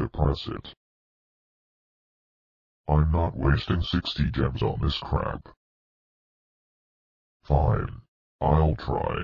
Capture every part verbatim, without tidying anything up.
to press it. I'm not wasting sixty gems on this crap. Fine. I'll try.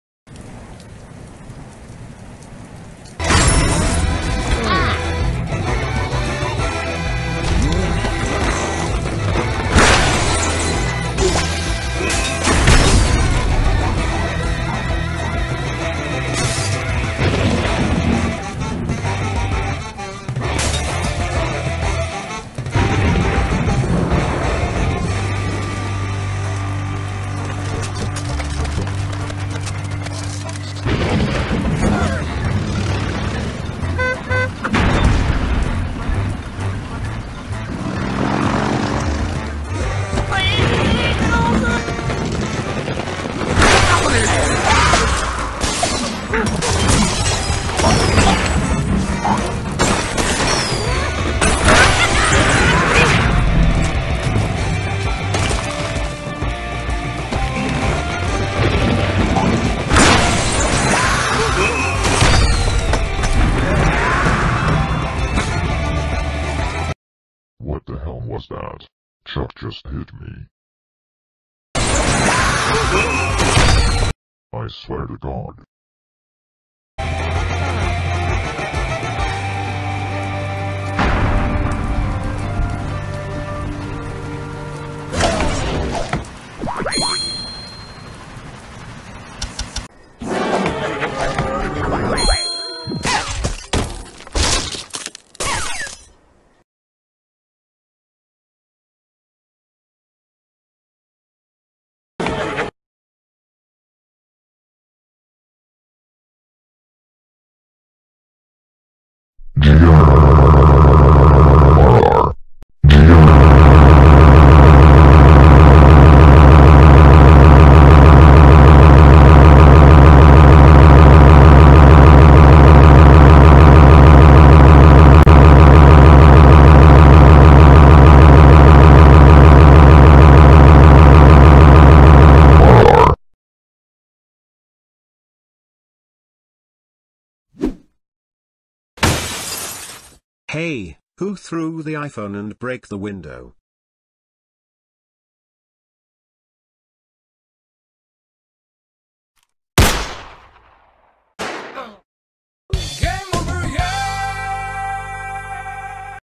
What the hell was that? Chuck just hit me. I swear to God. G R R G R Hey, who threw the iPhone and break the window?